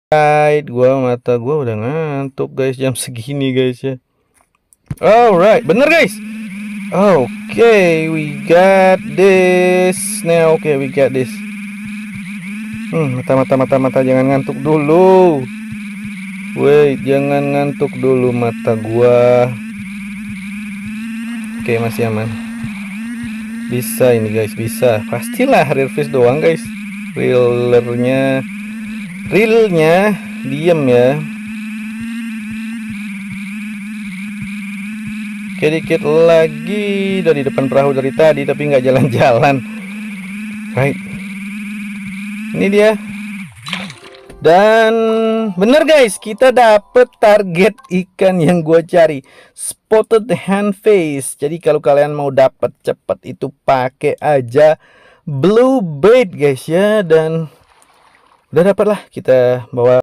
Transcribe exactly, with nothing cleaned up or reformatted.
Alright, gua mata gua udah ngantuk guys jam segini guys ya. Alright, bener guys. Okay, we got this now. Okay, we got this. Hmm, mata mata mata mata jangan ngantuk dulu. Wait, jangan ngantuk dulu mata gua. Oke, masih aman. Bisa ini guys, bisa. Pastilah real face doang guys. Realernya realnya diem ya. Oke, dikit lagi dari depan perahu dari tadi tapi nggak jalan-jalan. Right, ini dia. Dan bener guys, kita dapet target ikan yang gue cari, spotted handfish. Jadi kalau kalian mau dapet cepet itu pakai aja blue bait guys ya. Dan udah dapet lah, kita bawa